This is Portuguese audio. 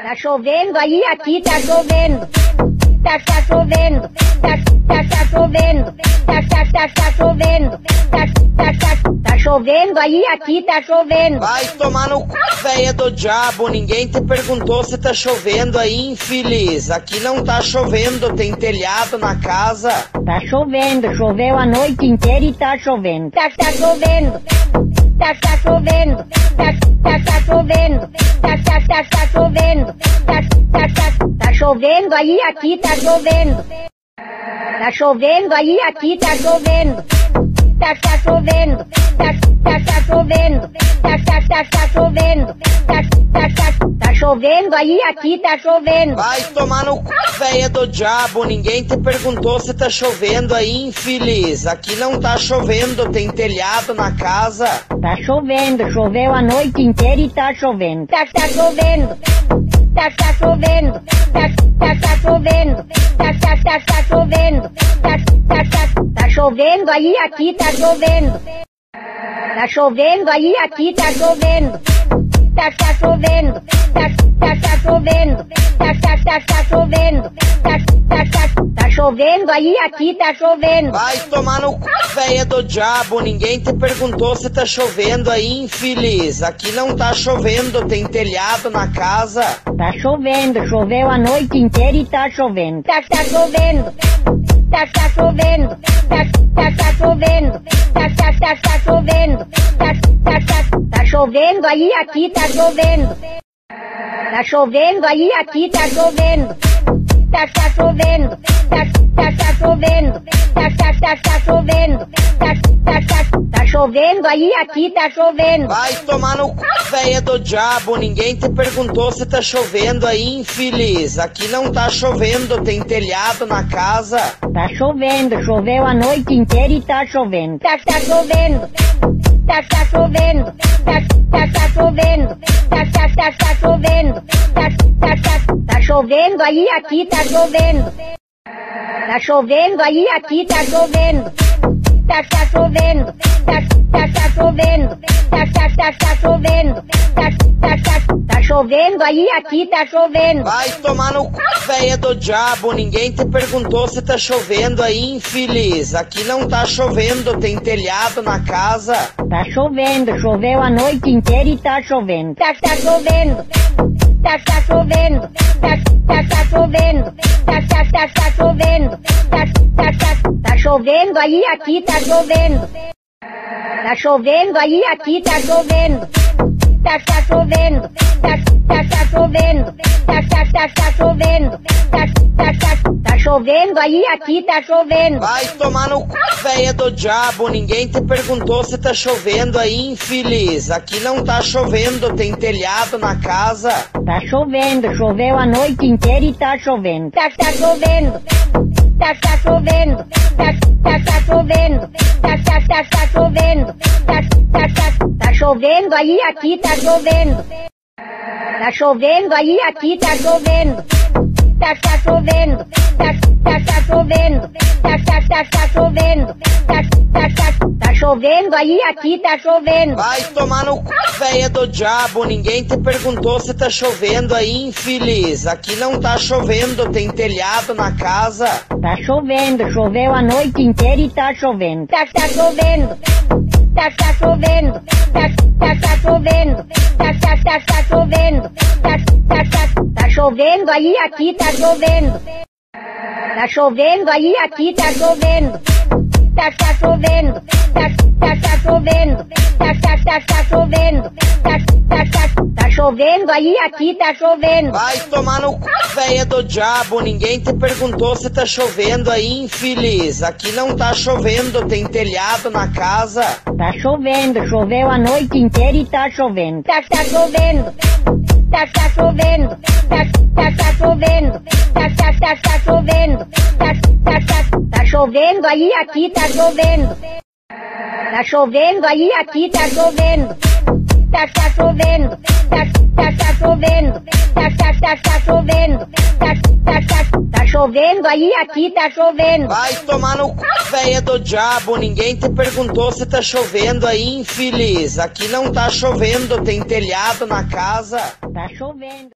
Tá chovendo aí, aqui tá chovendo. Tá chovendo. Tá chovendo. Tá chovendo. Tá chovendo aí, aqui tá chovendo. Vai tomar no cu, véia do diabo. Ninguém te perguntou se tá chovendo aí, infeliz. Aqui não tá chovendo, tem telhado na casa. Tá chovendo, choveu a noite inteira e tá chovendo. Tá chovendo. Tá chovendo. Tá chovendo. Tá chovendo. Tá chovendo aí, aqui tá chovendo. Tá chovendo aí, aqui tá chovendo. Tá chovendo. Tá chovendo. Tá chovendo. Tá chovendo aí, aqui tá chovendo. Vai tomar no cu, véia do diabo. Ninguém te perguntou se tá chovendo aí, infeliz. Aqui não tá chovendo, tem telhado na casa. Tá chovendo, choveu a noite inteira e tá chovendo. Tá chovendo. Tá chovendo. Tá chovendo. Tá chovendo. Tá chovendo aí, aqui tá chovendo. Tá chovendo aí, aqui tá chovendo. Tá chovendo. Tá chovendo. Tá chovendo. Tá chovendo aí, aqui tá chovendo. Vai tomar no cu, véia do diabo. Ninguém te perguntou se tá chovendo aí, infeliz. Aqui não tá chovendo, tem telhado na casa. Tá chovendo, choveu a noite inteira e tá chovendo. Tá chovendo. Tá chovendo. Tá chovendo. Tá chovendo. Tá chovendo aí, aqui tá chovendo. Tá chovendo aí, aqui tá chovendo. Tá chovendo. Tá chovendo. Tá chovendo. Tá chovendo aí, aqui tá chovendo. Vai tomar no cu, véia do diabo. Ninguém te perguntou se tá chovendo aí, infeliz. Aqui não tá chovendo, tem telhado na casa. Tá chovendo, choveu a noite inteira e tá chovendo. Tá chovendo. Tá chovendo. Tá chovendo. Tá chovendo. Tá chovendo aí, aqui tá chovendo. Tá chovendo aí, aqui tá chovendo. Tá chovendo. Tá chovendo. Tá chovendo. Tá chovendo aí, aqui tá chovendo. Vai tomar no cu, véia do diabo. Ninguém te perguntou se tá chovendo aí, infeliz. Aqui não tá chovendo, tem telhado na casa. Tá chovendo, choveu a noite inteira e tá chovendo. Tá chovendo. Tá chovendo. Tá chovendo. Tá chovendo. Tá chovendo aí, aqui tá chovendo. Tá chovendo aí, aqui tá chovendo. Tá chovendo. Tá chovendo. Tá chovendo. Tá chovendo aí, aqui tá chovendo. Vai tomar no cu, véia do diabo. Ninguém te perguntou se tá chovendo aí, infeliz. Aqui não tá chovendo, tem telhado na casa. Tá chovendo, choveu a noite inteira e tá chovendo. Tá chovendo. Tá chovendo. Tá chovendo. Tá chovendo. Tá chovendo aí, aqui tá chovendo. Tá chovendo aí, aqui tá chovendo. Tá chovendo. Tá chovendo. Tá chovendo. Tá chovendo aí, aqui tá chovendo. Vai tomar no cu, véia do diabo. Ninguém te perguntou se tá chovendo aí, infeliz. Aqui não tá chovendo, tem telhado na casa. Tá chovendo, choveu a noite inteira e tá chovendo. Tá chovendo. Tá chovendo. Tá chovendo. Tá chovendo. Tá chovendo aí, aqui tá chovendo. Tá chovendo aí, aqui tá chovendo. Tá chovendo. Tá chovendo. Tá chovendo. Tá chovendo aí, aqui tá chovendo. Vai tomar no cu, véia do diabo. Ninguém te perguntou se tá chovendo aí, infeliz. Aqui não tá chovendo, tem telhado na casa. Tá chovendo, choveu a noite inteira e tá chovendo. Tá chovendo. Tá chovendo. Tá chovendo. Tá chovendo. Tá chovendo aí, aqui tá chovendo. Tá chovendo aí, aqui tá chovendo. Tá chovendo. Tá chovendo. Tá chovendo. Tá chovendo aí, aqui tá chovendo. Vai tomar no cu, véia do diabo. Ninguém te perguntou se tá chovendo aí, infeliz. Aqui não tá chovendo, tem telhado na casa. Tá chovendo.